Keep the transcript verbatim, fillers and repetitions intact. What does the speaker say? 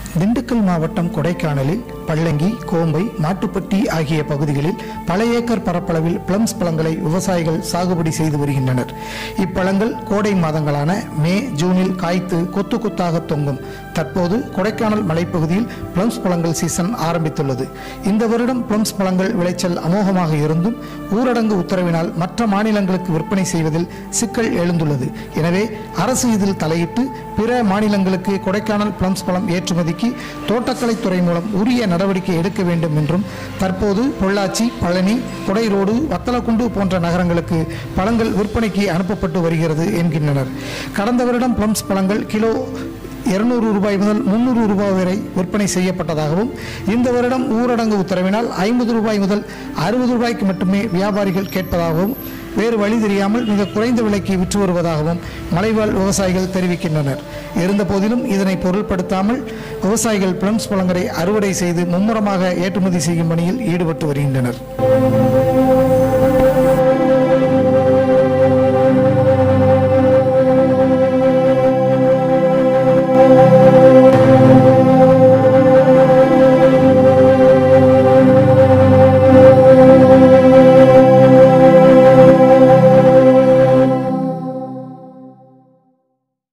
திண்டுக்கல் மாவட்டம் கொடைக்கானலில் பள்ளங்கி, கோம்பை, மாட்டுப்பட்டி ஆகிய பகுதிகளில் பல ஏக்கர் பரப்பளவில் பிளம்ஸ் பழங்களை விவசாயிகள் சாகுபடி செய்து வருகின்றனர். இப்பழங்கள் கோடை மாதங்களான மே, ஜூனில் காய்த்து கொத்து கொத்தாக தொங்கும். தற்போது கொடைக்கானல் மலைப்பகுதியில் பிளம்ஸ் பழங்கள் சீசன் ஆரம்பித்துள்ளது. இந்த வருடம் பிளம்ஸ் பழங்கள் விளைச்சல் அமோகமாக இருந்தும் ஊரடங்கு உத்தரவினால் மற்ற மாநிலங்களுக்கு விற்பனை செய்வதில் சிக்கல் எழுந்துள்ளது. எனவே அரசு இதில் தலையிட்டு பிற மாநிலங்களுக்கு கொடைக்கானல் பிளம்ஸ் பழம் ஏற்றுமதிக்கு தோட்டக்கலைத்துறை மூலம் உரிய நடவடிக்கை எடுக்க வேண்டும் என்றும், தற்போது பொள்ளாச்சி, பழனி, கொடை ரோடு, வத்தலக்குண்டு போன்ற நகரங்களுக்கு பழங்கள் விற்பனைக்கு அனுப்பப்பட்டு வருகிறது என்கின்றனர். கடந்த வருடம் பிளம்ஸ் பழங்கள் கிலோ இருநூறு ரூபாய் முதல் முன்னூறு ரூபாய் வரை விற்பனை செய்யப்பட்டதாகவும், இந்த வருடம் ஊரடங்கு உத்தரவினால் ஐம்பது ரூபாய் முதல் அறுபது ரூபாய்க்கு மட்டுமே வியாபாரிகள் கேட்பதாகவும், வேறு வழி தெரியாமல் மிக குறைந்த விலைக்கு விற்று வருவதாகவும் மலைவாழ் விவசாயிகள் தெரிவிக்கின்றனர். இருந்த போதிலும் இதனை பொருட்படுத்தாமல் விவசாயிகள் பிளம்ஸ் பழங்களை அறுவடை செய்து மும்முரமாக ஏற்றுமதி செய்யும் பணியில் ஈடுபட்டு வருகின்றனர்.